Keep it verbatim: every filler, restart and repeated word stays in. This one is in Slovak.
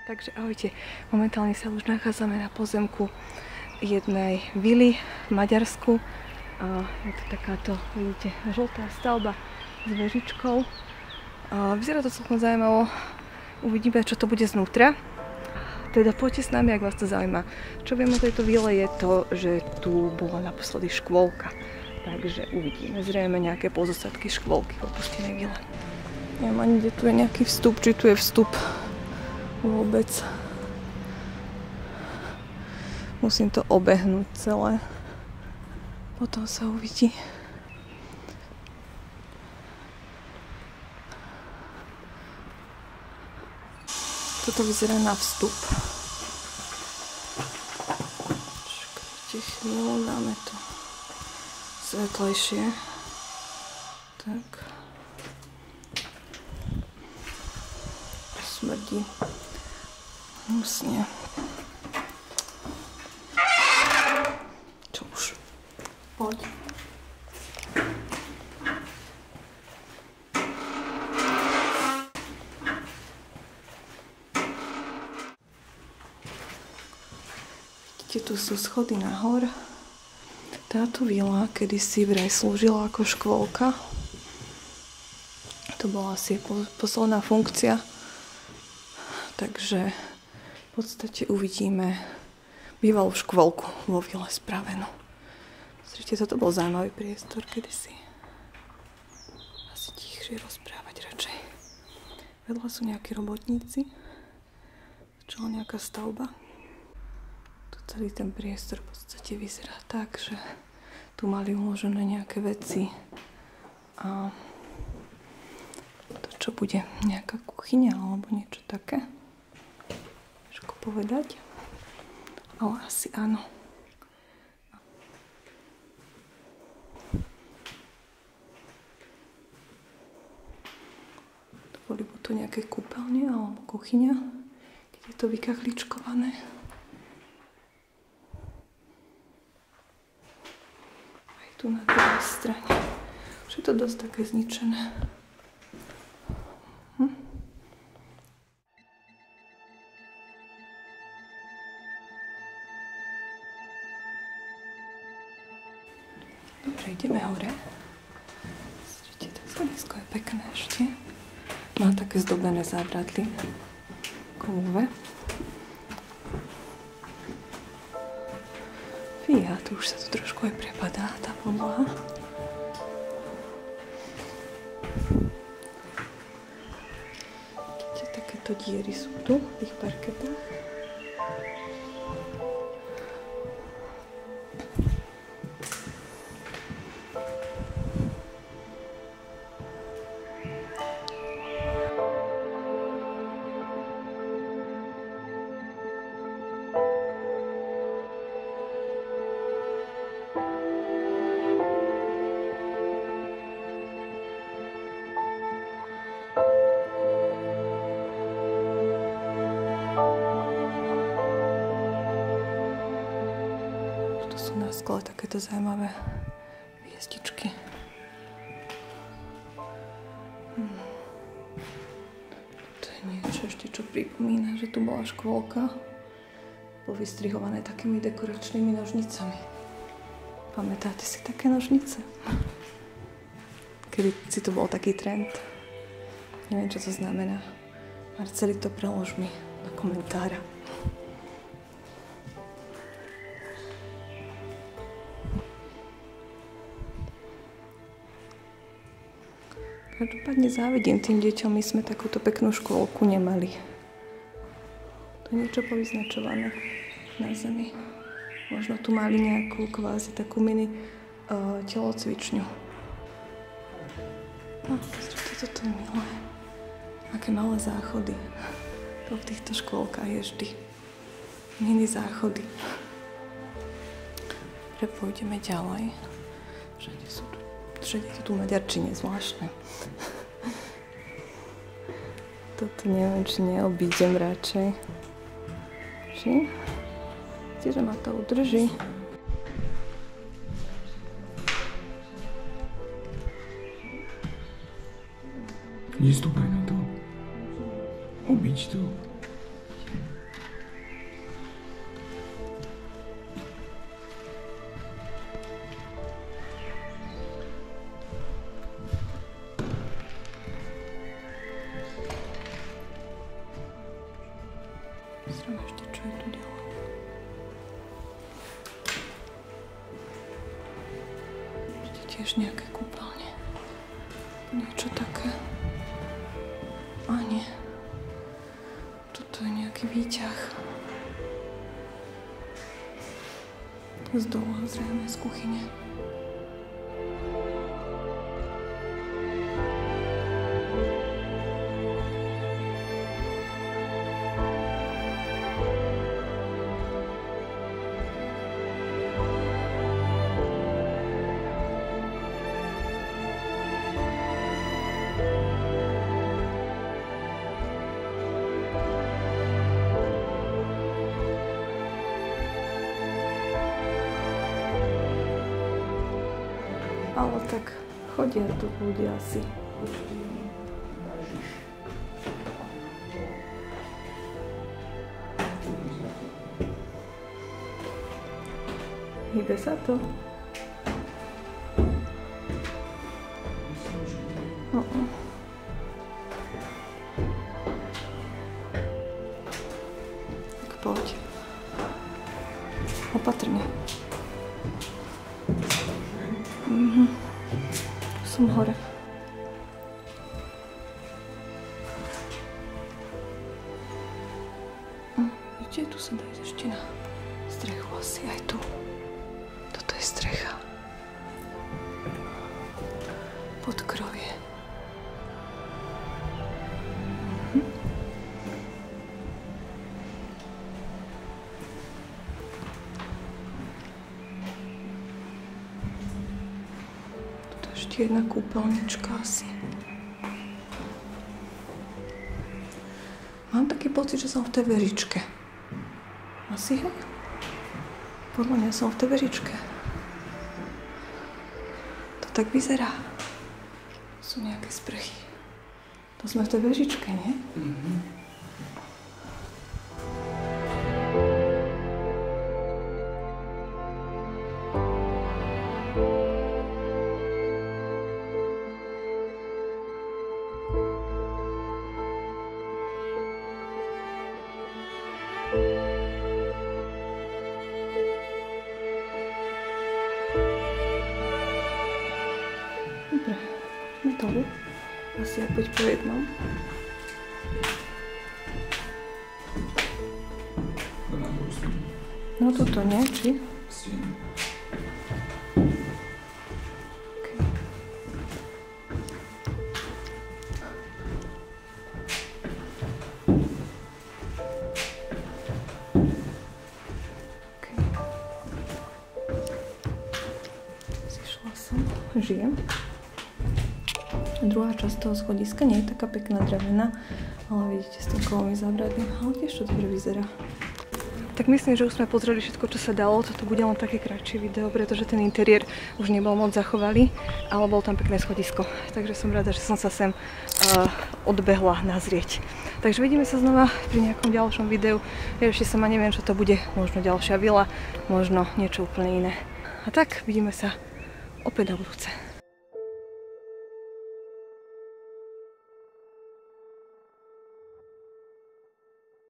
Takže ahojte, momentálne sa už nachádzame na pozemku jednej vily v Maďarsku. A je to takáto, vidíte, žltá stavba s vežičkou. A vyzerá to celkom zaujímavo, uvidíme, čo to bude znútra. Teda poďte s nami, ak vás to zaujíma. Čo viem o tejto vile je to, že tu bola naposledy škôlka. Takže uvidíme, zrejme nejaké pozostatky škôlky v opustenej vile. Neviem ani, kde tu je nejaký vstup, či tu je vstup vôbec. Musím to obehnúť celé. Potom sa uvidí. Toto vyzerá na vstup. Čakajte chvíľu, dáme to svetlejšie. Tak. Smrdí. Hnusne. Čo už? Poď. Vidíte, tu sú schody nahor. Táto vila kedysi vraj slúžila ako škôlka. To bola asi posledná funkcia. Takže v podstate uvidíme bývalú škôlku vo vile spravenú. Pozrite, toto bol zaujímavý priestor kedysi. Asi tichšie rozprávať radšej. Vedľa sú nejakí robotníci. Začala nejaká stavba. Tu celý ten priestor v podstate vyzerá tak, že tu mali uložené nejaké veci. A to, čo bude nejaká kuchyňa alebo niečo také. Povedať, ale asi áno. To boli buď to nejaké kúpeľne alebo kuchyňa, keď je to vykachličkované. Aj tu na druhej strane. Už je to dosť také zničené. Dobre, ideme hore. Zrite, to schodisko je pekné ešte. Má také zdobené zábradlie. Kovové. Fíha, tu už sa to trošku aj prepadá, tá podlaha. Vidíte, takéto diery sú tu v tých parketách. Na skle takéto zaujímavé hviezdičky. Hm. To je niečo ešte, čo pripomína, že tu bola škôlka. Bolo vystrihované takými dekoračnými nožnicami. Pamätáte si také nožnice? Kedy si to bol taký trend. Neviem, čo to znamená. Marceli, to prelož mi do komentára. Každopádne závidím tým deťom, my sme takúto peknú škôlku nemali. To je niečo povyznačované na zemi. Možno tu mali nejakú kvázi takú mini uh, telocvičňu. No, pozrite, toto je milé. Aké malé záchody. To v týchto škôlkach je vždy. Mini záchody. Dobre, pôjdeme ďalej. Všade sú tu Všade je to tu maďarčine zvláštne. Toto neviem, či neobídem radšej. Či? Viete, že ma to udrží. Nestúpaj na to. Obiď to. tiež nejaké kúpeľne. Niečo také. A nie. Toto je nejaký výťah. Z dola zrejme z kuchyne. Ale tak chodia tu ľudia asi. Hýbe sa to? Uh -uh. Tak poď. Opatrne. Mhm. Som hore. Hm, vidíte, tu sa dá ísť ešte na strechu asi aj tu. Toto je strecha. Podkrovie. Mhm. Ešte jedna kúpeľnička asi. Mám taký pocit, že som v tej vežičke. Asi hej? Podľa mňa som v tej vežičke. To tak vyzerá. Sú nejaké sprchy. To sme v tej vežičke, nie? Mhm. Dobre, sme tu. Asi aj poď po jednom. No toto nie, či? Žijem. Druhá časť toho schodiska nie je taká pekná drevená, ale vidíte s tým kovovým zábradlím, ale tiež to dobre vyzerá. Tak myslím, že už sme pozreli všetko, čo sa dalo. Toto bude len také kratšie video, pretože ten interiér už nebol moc zachovalý, ale bol tam pekné schodisko. Takže som rada, že som sa sem uh, odbehla nazrieť. Takže vidíme sa znova pri nejakom ďalšom videu. Ja ešte sama neviem, čo to bude. Možno ďalšia vila, možno niečo úplne iné. A tak vidíme sa opäť na budúce.